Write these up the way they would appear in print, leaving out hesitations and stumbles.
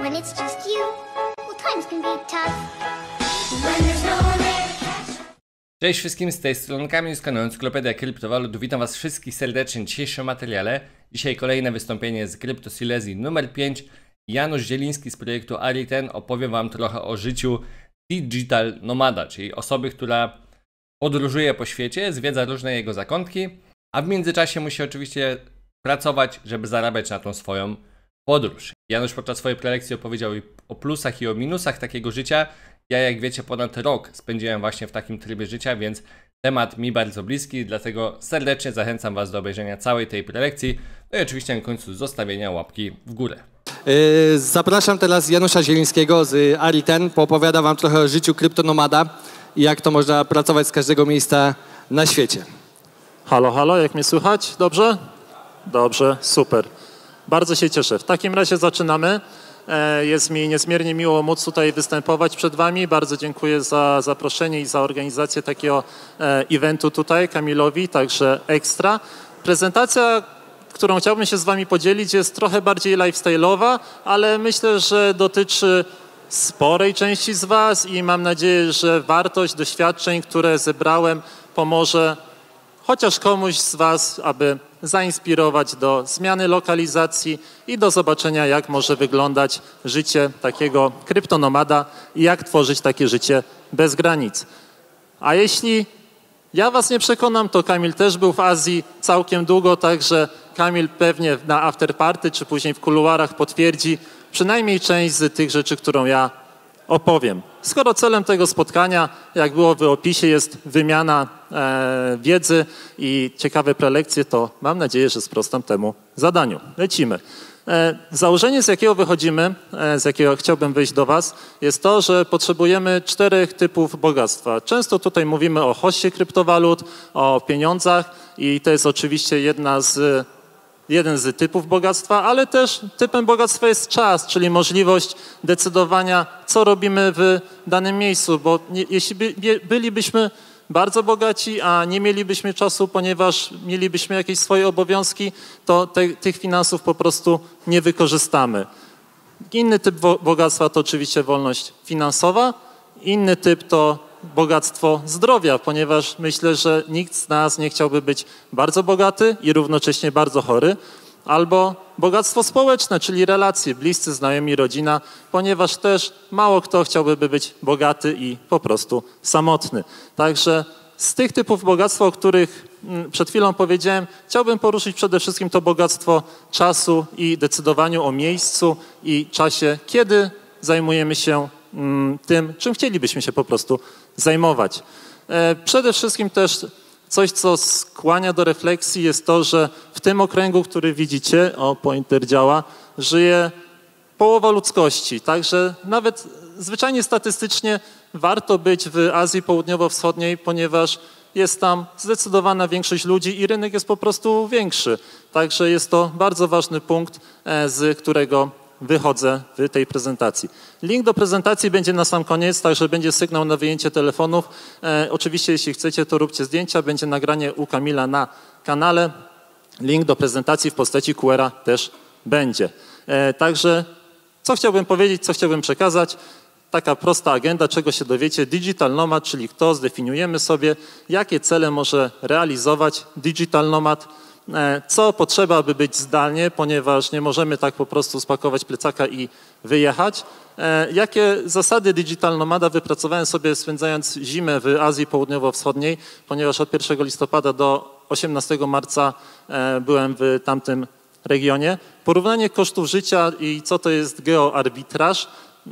When it's just you, well, times can be tough. When there's no one there to catch. Cześć wszystkim, z tej strony Kamil z kanału Encyklopedia Kryptowalut. Witam was wszystkich serdecznie w dzisiejszym materiale. Dzisiaj kolejne wystąpienie z Crypto Silesia numer 5. Janusz Zieliński z projektu Ariten opowie wam trochę o życiu Digital Nomada, czyli osoby, która podróżuje po świecie, zwiedza różne jego zakątki, a w międzyczasie musi oczywiście pracować, żeby zarabiać na tą swoją podróż. Janusz podczas swojej prelekcji opowiedział o plusach i o minusach takiego życia. Ja, jak wiecie, ponad rok spędziłem właśnie w takim trybie życia, więc temat mi bardzo bliski, dlatego serdecznie zachęcam was do obejrzenia całej tej prelekcji, no i oczywiście na końcu zostawienia łapki w górę. Zapraszam teraz Janusza Zielińskiego z Ariten, poopowiada wam trochę o życiu kryptonomada i jak to można pracować z każdego miejsca na świecie. Halo, halo, jak mnie słychać? Dobrze? Dobrze, super. Bardzo się cieszę. W takim razie zaczynamy. Jest mi niezmiernie miło móc tutaj występować przed wami. Bardzo dziękuję za zaproszenie i za organizację takiego eventu tutaj Kamilowi, także ekstra. Prezentacja, którą chciałbym się z wami podzielić, jest trochę bardziej lifestyle'owa, ale myślę, że dotyczy sporej części z was i mam nadzieję, że wartość doświadczeń, które zebrałem, pomoże chociaż komuś z was, aby zainspirować do zmiany lokalizacji i do zobaczenia, jak może wyglądać życie takiego kryptonomada i jak tworzyć takie życie bez granic. A jeśli ja was nie przekonam, to Kamil też był w Azji całkiem długo, także Kamil pewnie na afterparty czy później w kuluarach potwierdzi przynajmniej część z tych rzeczy, którą ja opowiem. Skoro celem tego spotkania, jak było w opisie, jest wymiana wiedzy i ciekawe prelekcje, to mam nadzieję, że sprostam temu zadaniu. Lecimy. Założenie, z jakiego wychodzimy, z jakiego chciałbym wyjść do was, jest to, że potrzebujemy 4 typów bogactwa. Często tutaj mówimy o hoście kryptowalut, o pieniądzach i to jest oczywiście jeden z typów bogactwa, ale też typem bogactwa jest czas, czyli możliwość decydowania, co robimy w danym miejscu, bo jeśli bylibyśmy bardzo bogaci, a nie mielibyśmy czasu, ponieważ mielibyśmy jakieś swoje obowiązki, to tych finansów po prostu nie wykorzystamy. Inny typ bogactwa to oczywiście wolność finansowa, inny typ to bogactwo zdrowia, ponieważ myślę, że nikt z nas nie chciałby być bardzo bogaty i równocześnie bardzo chory, albo bogactwo społeczne, czyli relacje, bliscy, znajomi, rodzina, ponieważ też mało kto chciałby być bogaty i po prostu samotny. Także z tych typów bogactwa, o których przed chwilą powiedziałem, chciałbym poruszyć przede wszystkim to bogactwo czasu i decydowaniu o miejscu i czasie, kiedy zajmujemy się tym, czym chcielibyśmy się po prostu zajmować. Przede wszystkim też coś, co skłania do refleksji, jest to, że w tym okręgu, który widzicie, o, pointer działa, żyje połowa ludzkości. Także nawet zwyczajnie statystycznie warto być w Azji Południowo-Wschodniej, ponieważ jest tam zdecydowana większość ludzi i rynek jest po prostu większy. Także jest to bardzo ważny punkt, z którego wychodzę w tej prezentacji. Link do prezentacji będzie na sam koniec, także będzie sygnał na wyjęcie telefonów. Oczywiście, jeśli chcecie, to róbcie zdjęcia. Będzie nagranie u Kamila na kanale. Link do prezentacji w postaci QR-a też będzie. Także co chciałbym powiedzieć, co chciałbym przekazać? Taka prosta agenda, czego się dowiecie. Digital Nomad, czyli kto, zdefiniujemy sobie, jakie cele może realizować Digital Nomad, co potrzeba, aby być zdalnie, ponieważ nie możemy tak po prostu spakować plecaka i wyjechać. Jakie zasady Digital Nomada wypracowałem sobie, spędzając zimę w Azji Południowo-Wschodniej, ponieważ od 1 listopada do 18 marca byłem w tamtym regionie. Porównanie kosztów życia i co to jest geoarbitraż.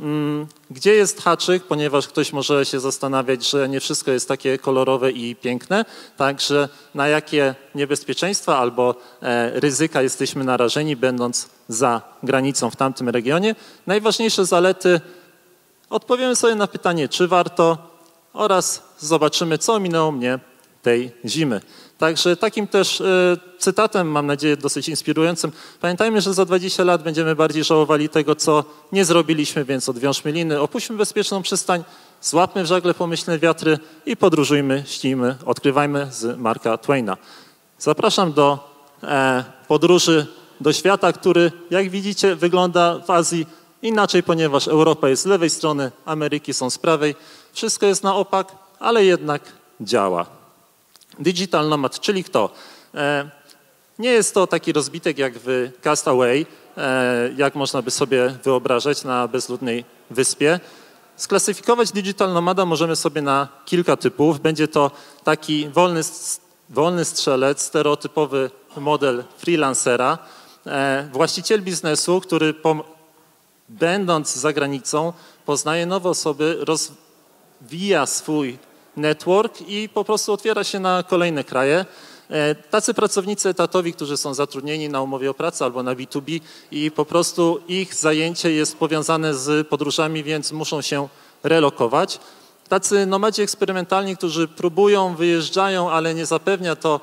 Gdzie jest haczyk, ponieważ ktoś może się zastanawiać, że nie wszystko jest takie kolorowe i piękne, także na jakie niebezpieczeństwa albo ryzyka jesteśmy narażeni, będąc za granicą w tamtym regionie. Najważniejsze zalety, odpowiemy sobie na pytanie, czy warto, oraz zobaczymy, co minęło mnie tej zimy. Także takim też cytatem, mam nadzieję dosyć inspirującym, pamiętajmy, że za 20 lat będziemy bardziej żałowali tego, co nie zrobiliśmy, więc odwiążmy liny, opuśćmy bezpieczną przystań, złapmy w żagle pomyślne wiatry i podróżujmy, śnijmy, odkrywajmy z Marka Twaina. Zapraszam do podróży do świata, który, jak widzicie, wygląda w Azji Inaczej, ponieważ Europa jest z lewej strony, Ameryki są z prawej. Wszystko jest na opak, ale jednak działa. Digital nomad, czyli kto? Nie jest to taki rozbitek jak w Castaway, jak można by sobie wyobrażać na bezludnej wyspie. Sklasyfikować digital nomada możemy sobie na kilka typów. Będzie to taki wolny strzelec, stereotypowy model freelancera, właściciel biznesu, który będąc za granicą poznaje nowe osoby, rozwija swój network i po prostu otwiera się na kolejne kraje. Tacy pracownicy etatowi, którzy są zatrudnieni na umowie o pracę albo na B2B i po prostu ich zajęcie jest powiązane z podróżami, więc muszą się relokować. Tacy nomadzi eksperymentalni, którzy próbują, wyjeżdżają, ale nie zapewnia to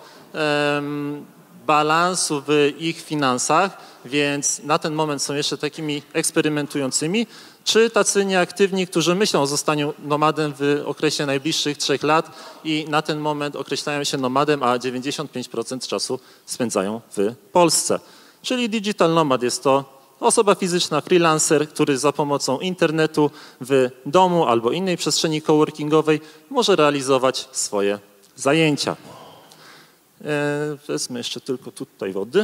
balansu w ich finansach, więc na ten moment są jeszcze takimi eksperymentującymi, czy tacy nieaktywni, którzy myślą o zostaniu nomadem w okresie najbliższych 3 lat i na ten moment określają się nomadem, a 95% czasu spędzają w Polsce. Czyli digital nomad jest to osoba fizyczna, freelancer, który za pomocą internetu w domu albo innej przestrzeni coworkingowej może realizować swoje zajęcia. Wezmę jeszcze tylko tutaj wody.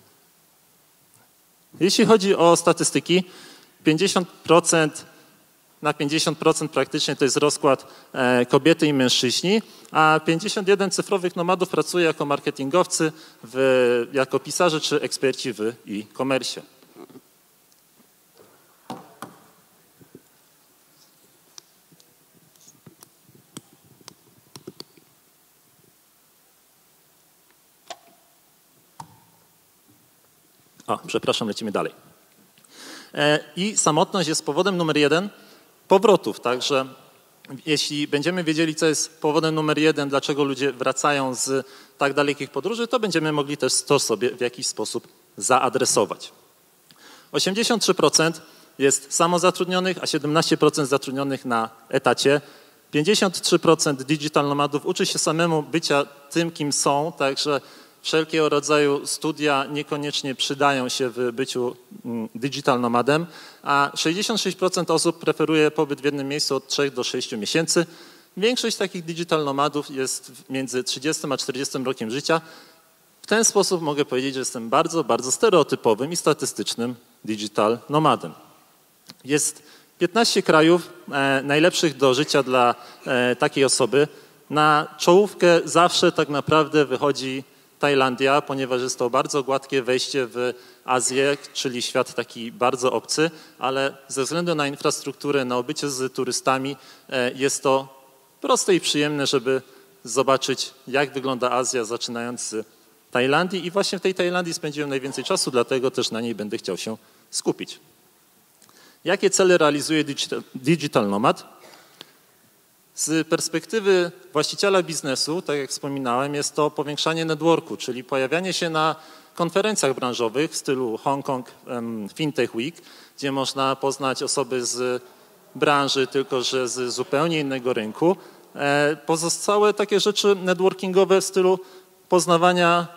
Jeśli chodzi o statystyki, 50% na 50% praktycznie to jest rozkład kobiety i mężczyźni, a 51 cyfrowych nomadów pracuje jako marketingowcy, jako pisarze czy eksperci w e-commerce. Przepraszam, lecimy dalej. I samotność jest powodem numer 1 powrotów, także jeśli będziemy wiedzieli, co jest powodem numer 1, dlaczego ludzie wracają z tak dalekich podróży, to będziemy mogli też to sobie w jakiś sposób zaadresować. 83% jest samozatrudnionych, a 17% zatrudnionych na etacie. 53% digital nomadów uczy się samemu bycia tym, kim są, także wszelkiego rodzaju studia niekoniecznie przydają się w byciu digital nomadem, a 66% osób preferuje pobyt w jednym miejscu od 3 do 6 miesięcy. Większość takich digital nomadów jest między 30 a 40 rokiem życia. W ten sposób mogę powiedzieć, że jestem bardzo, bardzo stereotypowym i statystycznym digital nomadem. Jest 15 krajów najlepszych do życia dla takiej osoby. Na czołówkę zawsze tak naprawdę wychodzi Tajlandia, ponieważ jest to bardzo gładkie wejście w Azję, czyli świat taki bardzo obcy, ale ze względu na infrastrukturę, na obycie z turystami jest to proste i przyjemne, żeby zobaczyć, jak wygląda Azja, zaczynając z Tajlandii. I właśnie w tej Tajlandii spędziłem najwięcej czasu, dlatego też na niej będę chciał się skupić. Jakie cele realizuje digital nomad? Z perspektywy właściciela biznesu, tak jak wspominałem, jest to powiększanie networku, czyli pojawianie się na konferencjach branżowych w stylu Hong Kong Fintech Week, gdzie można poznać osoby z branży, tylko że z zupełnie innego rynku. Pozostałe takie rzeczy networkingowe w stylu poznawania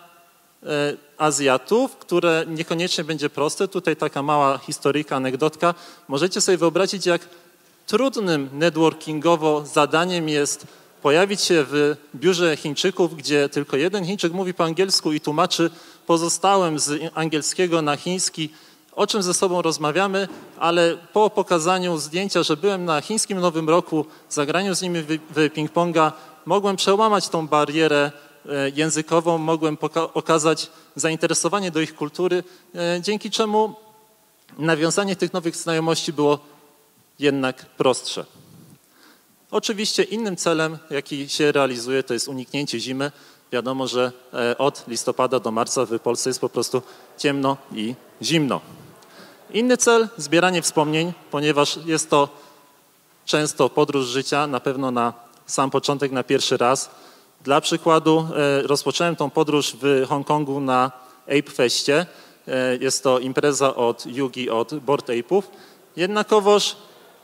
Azjatów, które niekoniecznie będzie proste. Tutaj taka mała historyjka, anegdotka. Możecie sobie wyobrazić, jak trudnym networkingowo zadaniem jest pojawić się w biurze Chińczyków, gdzie tylko jeden Chińczyk mówi po angielsku i tłumaczy pozostałym z angielskiego na chiński, o czym ze sobą rozmawiamy, ale po pokazaniu zdjęcia, że byłem na chińskim Nowym Roku, zagraniu z nimi w ping-ponga, mogłem przełamać tą barierę językową, mogłem okazać zainteresowanie do ich kultury, dzięki czemu nawiązanie tych nowych znajomości było jednak prostsze. Oczywiście innym celem, jaki się realizuje, to jest uniknięcie zimy. Wiadomo, że od listopada do marca w Polsce jest po prostu ciemno i zimno. Inny cel, zbieranie wspomnień, ponieważ jest to często podróż życia, na pewno na sam początek, na pierwszy raz. Dla przykładu rozpocząłem tą podróż w Hongkongu na Ape Festie. Jest to impreza od Yugi, od Bored Ape'ów. Jednakowoż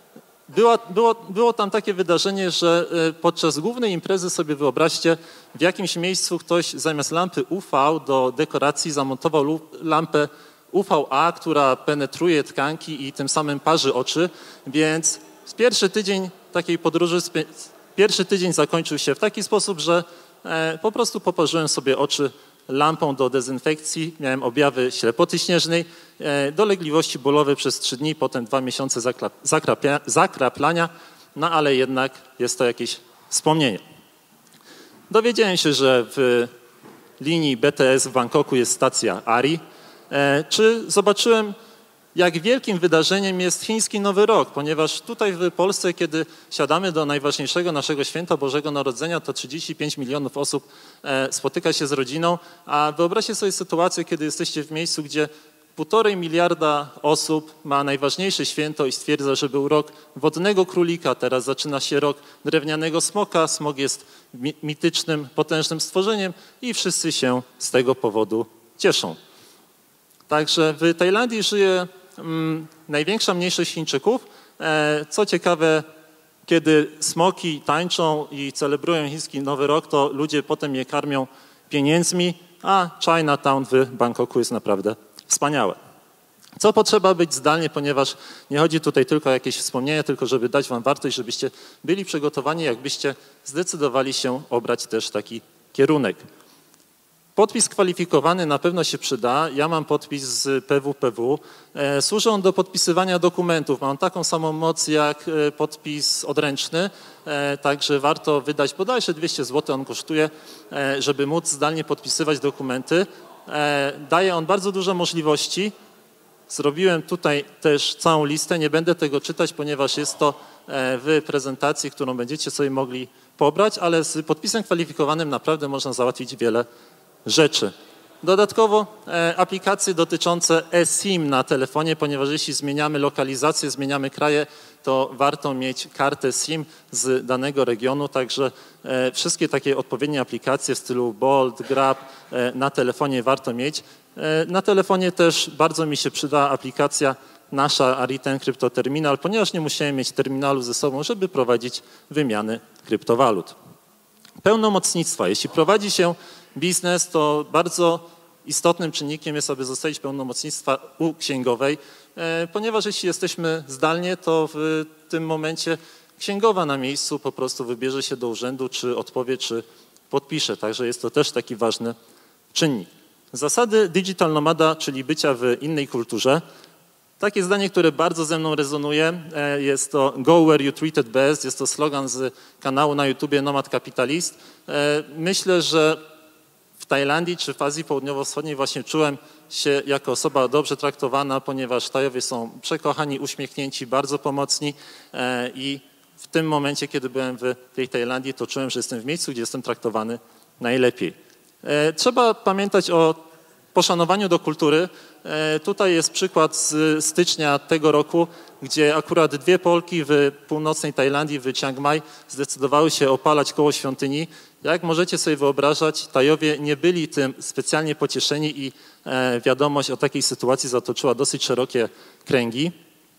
było tam takie wydarzenie, że podczas głównej imprezy, sobie wyobraźcie, w jakimś miejscu ktoś zamiast lampy UV do dekoracji zamontował lampę UVA, która penetruje tkanki i tym samym parzy oczy, więc pierwszy tydzień takiej podróży, pierwszy tydzień zakończył się w taki sposób, że po prostu poparzyłem sobie oczy lampą do dezynfekcji, miałem objawy ślepoty śnieżnej, dolegliwości bólowe przez 3 dni, potem 2 miesiące zakraplania, no ale jednak jest to jakieś wspomnienie. Dowiedziałem się, że w linii BTS w Bangkoku jest stacja ARI. Czy zobaczyłem, jak wielkim wydarzeniem jest chiński Nowy Rok, ponieważ tutaj w Polsce, kiedy siadamy do najważniejszego naszego święta Bożego Narodzenia, to 35 milionów osób spotyka się z rodziną, a wyobraźcie sobie sytuację, kiedy jesteście w miejscu, gdzie 1,5 miliarda osób ma najważniejsze święto i stwierdza, że był rok wodnego królika, teraz zaczyna się rok drewnianego smoka, smok jest mitycznym, potężnym stworzeniem i wszyscy się z tego powodu cieszą. Także w Tajlandii żyje największa mniejszość Chińczyków. Co ciekawe, kiedy smoki tańczą i celebrują chiński Nowy Rok, to ludzie potem je karmią pieniędzmi, a Chinatown w Bangkoku jest naprawdę wspaniałe. Co potrzeba być zdalnie, ponieważ nie chodzi tutaj tylko o jakieś wspomnienia, tylko żeby dać wam wartość, żebyście byli przygotowani, jakbyście zdecydowali się obrać też taki kierunek. Podpis kwalifikowany na pewno się przyda. Ja mam podpis z PWPW. Służy on do podpisywania dokumentów. Mam taką samą moc jak podpis odręczny, także warto wydać bodajże 200 zł, on kosztuje, żeby móc zdalnie podpisywać dokumenty. Daje on bardzo dużo możliwości. Zrobiłem tutaj też całą listę, nie będę tego czytać, ponieważ jest to w prezentacji, którą będziecie sobie mogli pobrać, ale z podpisem kwalifikowanym naprawdę można załatwić wiele rzeczy. Dodatkowo aplikacje dotyczące eSIM na telefonie, ponieważ jeśli zmieniamy lokalizację, zmieniamy kraje, to warto mieć kartę SIM z danego regionu, także wszystkie takie odpowiednie aplikacje w stylu Bolt, Grab na telefonie warto mieć. Na telefonie też bardzo mi się przyda aplikacja nasza Ariten Kryptoterminal, ponieważ nie musiałem mieć terminalu ze sobą, żeby prowadzić wymiany kryptowalut. Pełnomocnictwa. Jeśli prowadzi się biznes, to bardzo istotnym czynnikiem jest, aby zostawić pełnomocnictwa u księgowej, ponieważ jeśli jesteśmy zdalnie, to w tym momencie księgowa na miejscu po prostu wybierze się do urzędu, czy odpowie, czy podpisze. Także jest to też taki ważny czynnik. Zasady digital nomada, czyli bycia w innej kulturze. Takie zdanie, które bardzo ze mną rezonuje, jest to Go where you treated best, jest to slogan z kanału na YouTubie Nomad Capitalist. Myślę, że w Tajlandii czy w Azji Południowo-Wschodniej właśnie czułem się jako osoba dobrze traktowana, ponieważ Tajowie są przekochani, uśmiechnięci, bardzo pomocni i w tym momencie, kiedy byłem w tej Tajlandii, to czułem, że jestem w miejscu, gdzie jestem traktowany najlepiej. Trzeba pamiętać o poszanowaniu do kultury. Tutaj jest przykład z stycznia tego roku, gdzie akurat 2 Polki w północnej Tajlandii, w Chiang Mai, zdecydowały się opalać koło świątyni. Jak możecie sobie wyobrażać, Tajowie nie byli tym specjalnie pocieszeni i wiadomość o takiej sytuacji zatoczyła dosyć szerokie kręgi.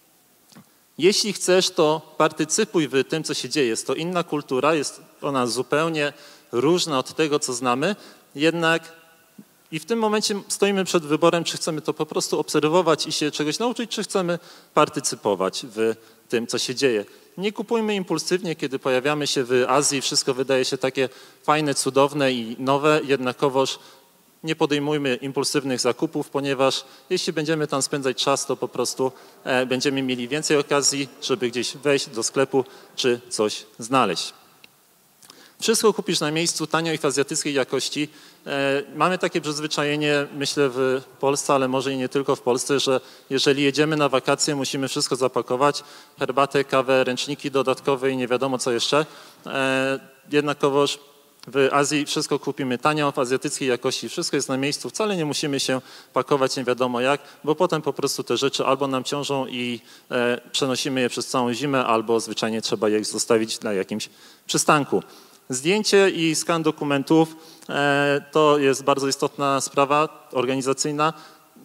Jeśli chcesz, to partycypuj w tym, co się dzieje. Jest to inna kultura, jest ona zupełnie różna od tego, co znamy, jednak i w tym momencie stoimy przed wyborem, czy chcemy to po prostu obserwować i się czegoś nauczyć, czy chcemy partycypować w tym, co się dzieje. Nie kupujmy impulsywnie, kiedy pojawiamy się w Azji, wszystko wydaje się takie fajne, cudowne i nowe, jednakowoż nie podejmujmy impulsywnych zakupów, ponieważ jeśli będziemy tam spędzać czas, to po prostu będziemy mieli więcej okazji, żeby gdzieś wejść do sklepu czy coś znaleźć. Wszystko kupisz na miejscu, tanio i w azjatyckiej jakości. Mamy takie przyzwyczajenie, myślę w Polsce, ale może i nie tylko w Polsce, że jeżeli jedziemy na wakacje, musimy wszystko zapakować, herbatę, kawę, ręczniki dodatkowe i nie wiadomo co jeszcze. Jednakowoż w Azji wszystko kupimy tanio, w azjatyckiej jakości, wszystko jest na miejscu, wcale nie musimy się pakować nie wiadomo jak, bo potem po prostu te rzeczy albo nam ciążą i przenosimy je przez całą zimę, albo zwyczajnie trzeba je zostawić na jakimś przystanku. Zdjęcie i skan dokumentów to jest bardzo istotna sprawa organizacyjna.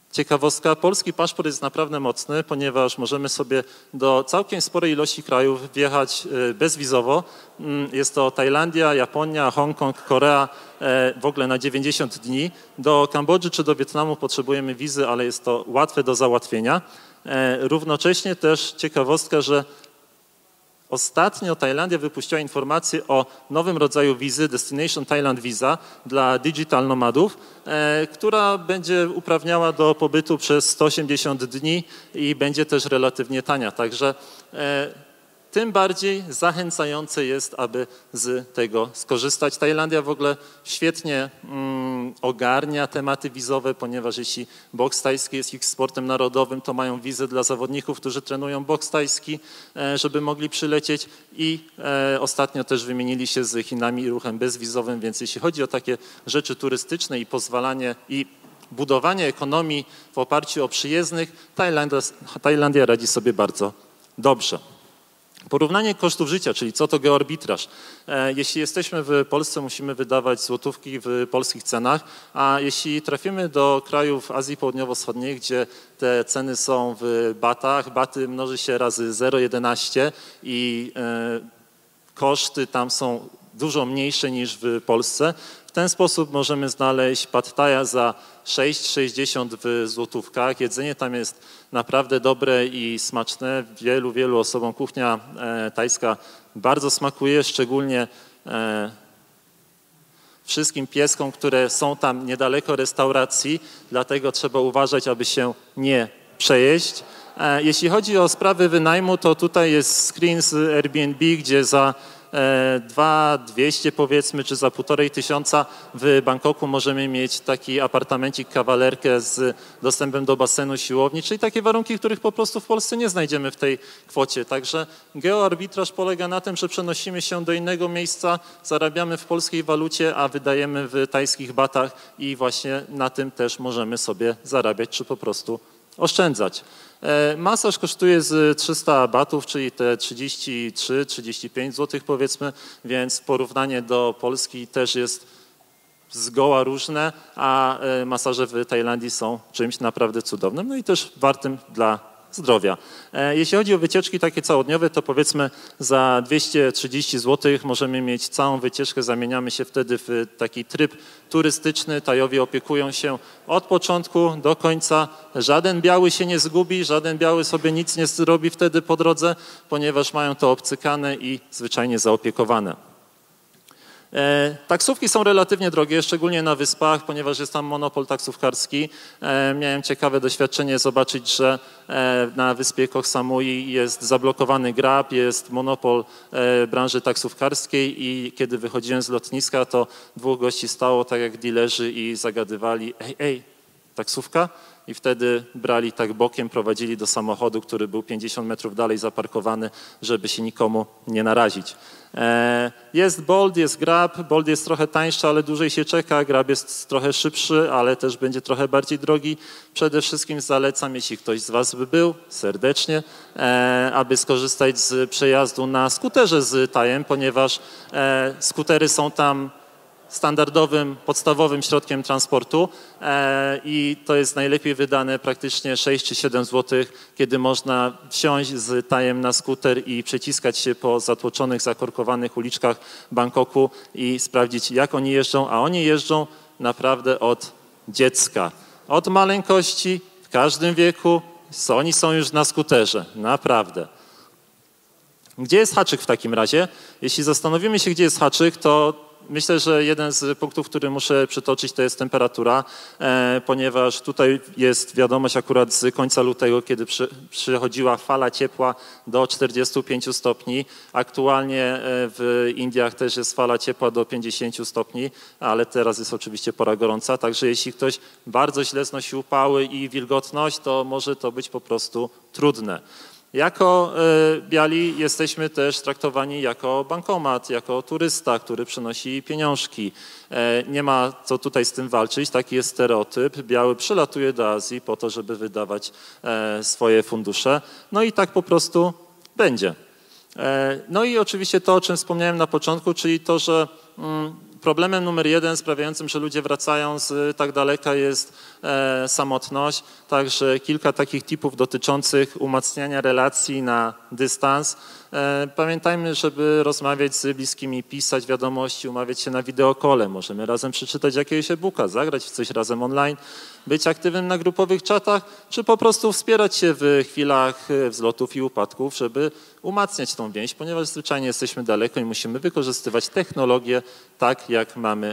Ciekawostka, polski paszport jest naprawdę mocny, ponieważ możemy sobie do całkiem sporej ilości krajów wjechać bezwizowo. Jest to Tajlandia, Japonia, Hongkong, Korea, w ogóle na 90 dni. Do Kambodży czy do Wietnamu potrzebujemy wizy, ale jest to łatwe do załatwienia. Równocześnie też ciekawostka, że ostatnio Tajlandia wypuściła informację o nowym rodzaju wizy, Destination Thailand Visa dla digital nomadów, która będzie uprawniała do pobytu przez 180 dni i będzie też relatywnie tania. Także tym bardziej zachęcające jest, aby z tego skorzystać. Tajlandia w ogóle świetnie ogarnia tematy wizowe, ponieważ jeśli boks tajski jest ich sportem narodowym, to mają wizę dla zawodników, którzy trenują boks tajski, żeby mogli przylecieć i ostatnio też wymienili się z Chinami ruchem bezwizowym, więc jeśli chodzi o takie rzeczy turystyczne i pozwalanie i budowanie ekonomii w oparciu o przyjezdnych, Tajlandia radzi sobie bardzo dobrze. Porównanie kosztów życia, czyli co to geoarbitraż. Jeśli jesteśmy w Polsce, musimy wydawać złotówki w polskich cenach, a jeśli trafimy do krajów Azji Południowo-Wschodniej, gdzie te ceny są w batach, baty mnoży się razy 0,11 i koszty tam są dużo mniejsze niż w Polsce. W ten sposób możemy znaleźć pad thaja za 6,60 w złotówkach. Jedzenie tam jest naprawdę dobre i smaczne. Wielu osobom kuchnia tajska bardzo smakuje, szczególnie wszystkim pieskom, które są tam niedaleko restauracji, dlatego trzeba uważać, aby się nie przejeść. Jeśli chodzi o sprawy wynajmu, to tutaj jest screen z Airbnb, gdzie za 2,200 powiedzmy, czy za 1500 w Bangkoku możemy mieć taki apartamencik, kawalerkę z dostępem do basenu, siłowni, czyli takie warunki, których po prostu w Polsce nie znajdziemy w tej kwocie. Także geoarbitraż polega na tym, że przenosimy się do innego miejsca, zarabiamy w polskiej walucie, a wydajemy w tajskich batach i właśnie na tym też możemy sobie zarabiać, czy po prostu oszczędzać. Masaż kosztuje z 300 batów, czyli te 33-35 zł powiedzmy, więc porównanie do Polski też jest zgoła różne, a masaże w Tajlandii są czymś naprawdę cudownym, no i też wartym dla zdrowia. Jeśli chodzi o wycieczki takie całodniowe, to powiedzmy za 230 zł możemy mieć całą wycieczkę, zamieniamy się wtedy w taki tryb turystyczny, Tajowie opiekują się od początku do końca, żaden biały się nie zgubi, żaden biały sobie nic nie zrobi wtedy po drodze, ponieważ mają to obcykane i zwyczajnie zaopiekowane. Taksówki są relatywnie drogie, szczególnie na wyspach, ponieważ jest tam monopol taksówkarski. Miałem ciekawe doświadczenie zobaczyć, że na wyspie Koh Samui jest zablokowany Grab, jest monopol branży taksówkarskiej i kiedy wychodziłem z lotniska, to dwóch gości stało tak jak dilerzy i zagadywali: ej, taksówka? I wtedy brali tak bokiem, prowadzili do samochodu, który był 50 metrów dalej zaparkowany, żeby się nikomu nie narazić. Jest Bolt, jest Grab. Bolt jest trochę tańszy, ale dłużej się czeka. Grab jest trochę szybszy, ale też będzie trochę bardziej drogi. Przede wszystkim zalecam, jeśli ktoś z Was by był, serdecznie, aby skorzystać z przejazdu na skuterze z Tajem, ponieważ skutery są tam standardowym, podstawowym środkiem transportu i to jest najlepiej wydane praktycznie 6 czy 7 zł, kiedy można wsiąść z Tajem na skuter i przeciskać się po zatłoczonych, zakorkowanych uliczkach Bangkoku i sprawdzić, jak oni jeżdżą, a oni jeżdżą naprawdę od dziecka. Od maleńkości, w każdym wieku, oni są już na skuterze, naprawdę. Gdzie jest haczyk w takim razie? Jeśli zastanowimy się, gdzie jest haczyk, to myślę, że jeden z punktów, który muszę przytoczyć, to jest temperatura, ponieważ tutaj jest wiadomość akurat z końca lutego, kiedy przychodziła fala ciepła do 45 stopni. Aktualnie w Indiach też jest fala ciepła do 50 stopni, ale teraz jest oczywiście pora gorąca, także jeśli ktoś bardzo źle znosi upały i wilgotność, to może to być po prostu trudne. Jako biali jesteśmy też traktowani jako bankomat, jako turysta, który przynosi pieniążki. Nie ma co tutaj z tym walczyć, taki jest stereotyp. Biały przylatuje do Azji po to, żeby wydawać swoje fundusze. No i tak po prostu będzie. No i oczywiście to, o czym wspomniałem na początku, czyli to, że Problemem numer jeden sprawiającym, że ludzie wracają z tak daleka jest samotność, także kilka takich tipów dotyczących umacniania relacji na dystans. Pamiętajmy, żeby rozmawiać z bliskimi, pisać wiadomości, umawiać się na wideokole, możemy razem przeczytać jakiegoś e-booka, zagrać w coś razem online, być aktywnym na grupowych czatach, czy po prostu wspierać się w chwilach wzlotów i upadków, żeby umacniać tą więź, ponieważ zwyczajnie jesteśmy daleko i musimy wykorzystywać technologię tak, jak mamy,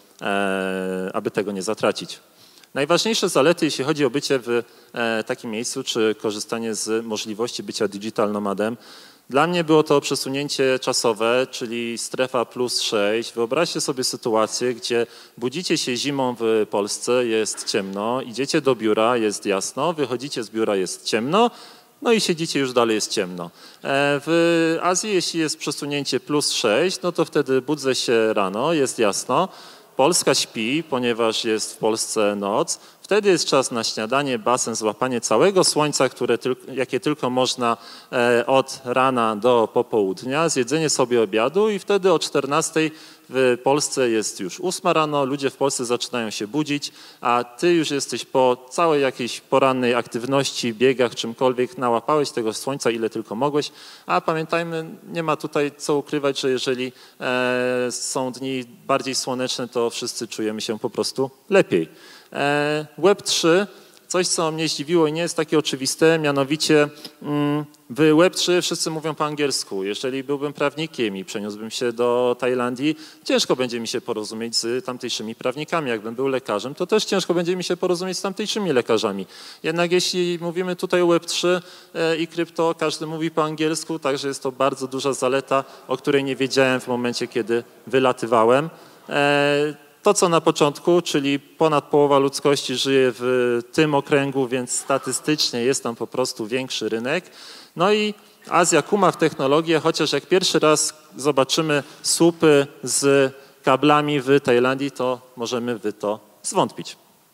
aby tego nie zatracić. Najważniejsze zalety, jeśli chodzi o bycie w takim miejscu, czy korzystanie z możliwości bycia digital nomadem, dla mnie było to przesunięcie czasowe, czyli strefa +6. Wyobraźcie sobie sytuację, gdzie budzicie się zimą w Polsce, jest ciemno, idziecie do biura, jest jasno, wychodzicie z biura, jest ciemno, no i siedzicie już dalej, jest ciemno. W Azji, jeśli jest przesunięcie +6, no to wtedy budzę się rano, jest jasno, Polska śpi, ponieważ jest w Polsce noc. Wtedy jest czas na śniadanie, basen, złapanie całego słońca, jakie tylko można od rana do popołudnia, zjedzenie sobie obiadu i wtedy o 14:00 w Polsce jest już 8:00 rano, ludzie w Polsce zaczynają się budzić, a ty już jesteś po całej jakiejś porannej aktywności, biegach, czymkolwiek, nałapałeś tego słońca ile tylko mogłeś, a pamiętajmy, nie ma tutaj co ukrywać, że jeżeli są dni bardziej słoneczne, to wszyscy czujemy się po prostu lepiej. Web3, coś co mnie zdziwiło i nie jest takie oczywiste, mianowicie w Web3 wszyscy mówią po angielsku. Jeżeli byłbym prawnikiem i przeniósłbym się do Tajlandii, ciężko będzie mi się porozumieć z tamtejszymi prawnikami. Jakbym był lekarzem, to też ciężko będzie mi się porozumieć z tamtejszymi lekarzami. Jednak jeśli mówimy tutaj o Web3 i krypto, każdy mówi po angielsku, także jest to bardzo duża zaleta, o której nie wiedziałem w momencie, kiedy wylatywałem. To, co na początku, czyli ponad połowa ludzkości żyje w tym okręgu, więc statystycznie jest tam po prostu większy rynek. No i Azja kuma w technologię, chociaż jak pierwszy raz zobaczymy słupy z kablami w Tajlandii, to możemy w to zwątpić.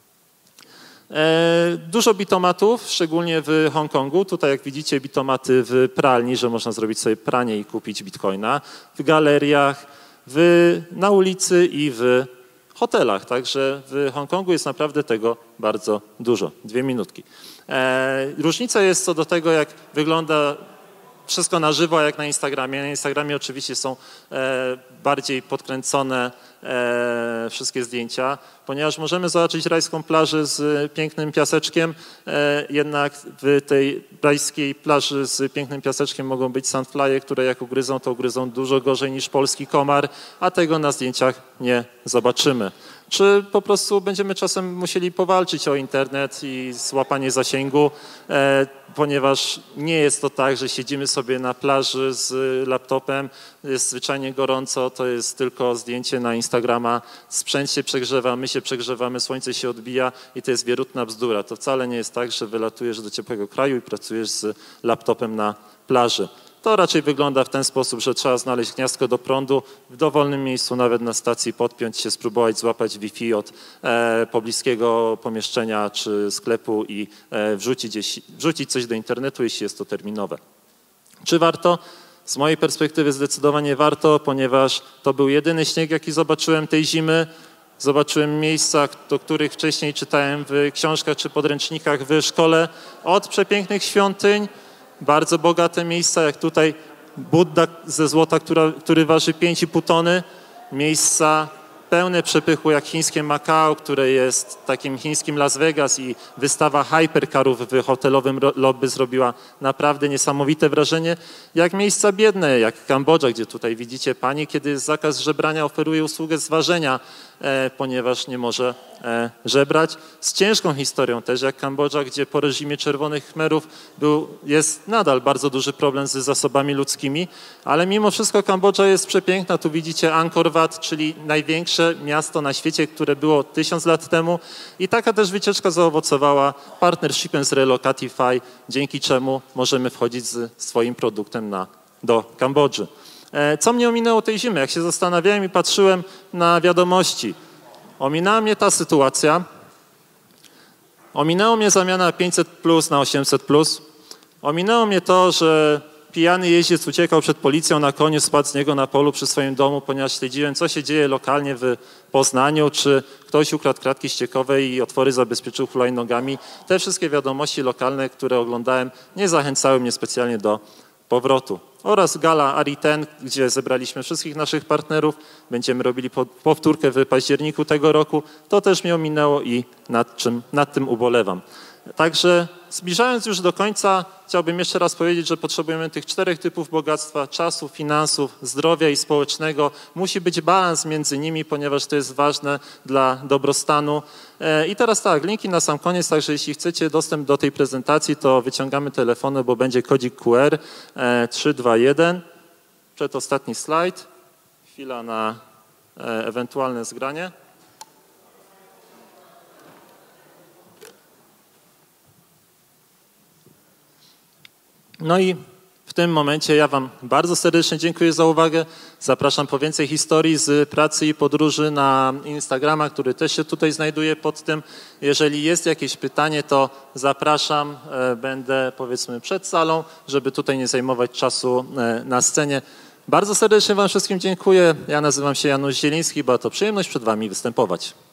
Dużo bitomatów, szczególnie w Hongkongu. Tutaj jak widzicie bitomaty w pralni, że można zrobić sobie pranie i kupić bitcoina. W galeriach, na ulicy i w hotelach, także w Hongkongu jest naprawdę tego bardzo dużo. 2 minutki. Różnica jest co do tego, jak wygląda wszystko na żywo, jak na Instagramie. Na Instagramie oczywiście są bardziej podkręcone wszystkie zdjęcia, ponieważ możemy zobaczyć rajską plażę z pięknym piaseczkiem, jednak w tej rajskiej plaży z pięknym piaseczkiem mogą być sandflye, które jak ugryzą, to ugryzą dużo gorzej niż polski komar, a tego na zdjęciach nie zobaczymy. Czy po prostu będziemy czasem musieli powalczyć o internet i złapanie zasięgu, ponieważ nie jest to tak, że siedzimy sobie na plaży z laptopem, jest zwyczajnie gorąco, to jest tylko zdjęcie na Instagrama, sprzęt się przegrzewa, my się przegrzewamy, słońce się odbija i to jest wierutna bzdura. To wcale nie jest tak, że wylatujesz do ciepłego kraju i pracujesz z laptopem na plaży. To raczej wygląda w ten sposób, że trzeba znaleźć gniazdko do prądu w dowolnym miejscu, nawet na stacji, podpiąć się, spróbować złapać Wi-Fi od pobliskiego pomieszczenia czy sklepu i wrzucić coś do internetu, jeśli jest to terminowe. Czy warto? Z mojej perspektywy zdecydowanie warto, ponieważ to był jedyny śnieg, jaki zobaczyłem tej zimy. Zobaczyłem miejsca, do których wcześniej czytałem w książkach czy podręcznikach w szkole, od przepięknych świątyń, bardzo bogate miejsca, jak tutaj Budda ze złota, który waży 5,5 tony, miejsca pełne przepychu jak chińskie Macao, które jest takim chińskim Las Vegas i wystawa hypercarów w hotelowym lobby zrobiła naprawdę niesamowite wrażenie, jak miejsca biedne, jak Kambodża, gdzie tutaj widzicie pani, kiedy jest zakaz żebrania, oferuje usługę zważenia, ponieważ nie może żebrać. Z ciężką historią też, jak Kambodża, gdzie po reżimie Czerwonych Khmerów jest nadal bardzo duży problem z zasobami ludzkimi, ale mimo wszystko Kambodża jest przepiękna. Tu widzicie Angkor Wat, czyli największe miasto na świecie, które było 1000 lat temu i taka też wycieczka zaowocowała partnershipem z Relocatify, dzięki czemu możemy wchodzić z swoim produktem do Kambodży. Co mnie ominęło tej zimy? Jak się zastanawiałem i patrzyłem na wiadomości, ominęła mnie ta sytuacja, ominęło mnie zamiana 500+ na 800+, ominęło mnie to, że pijany jeździec uciekał przed policją, na koniu spadł z niego na polu przy swoim domu, ponieważ śledziłem, co się dzieje lokalnie w Poznaniu, czy ktoś ukradł kratki ściekowe i otwory zabezpieczył hulajnogami. Te wszystkie wiadomości lokalne, które oglądałem, nie zachęcały mnie specjalnie do powrotu. Oraz gala Ari-Ten, gdzie zebraliśmy wszystkich naszych partnerów. Będziemy robili powtórkę w październiku tego roku. To też mnie ominęło i nad tym ubolewam. Także zbliżając już do końca, chciałbym jeszcze raz powiedzieć, że potrzebujemy tych 4 typów bogactwa: czasu, finansów, zdrowia i społecznego. Musi być balans między nimi, ponieważ to jest ważne dla dobrostanu. I teraz tak, linki na sam koniec, także jeśli chcecie dostęp do tej prezentacji, to wyciągamy telefony, bo będzie kodzik QR 321. Przedostatni slajd. Chwila na ewentualne zgranie. No i w tym momencie ja Wam bardzo serdecznie dziękuję za uwagę. Zapraszam po więcej historii z pracy i podróży na Instagrama, który też się tutaj znajduje pod tym. Jeżeli jest jakieś pytanie, to zapraszam. Będę, powiedzmy, przed salą, żeby tutaj nie zajmować czasu na scenie. Bardzo serdecznie Wam wszystkim dziękuję. Ja nazywam się Janusz Zieliński, była to przyjemność przed Wami występować.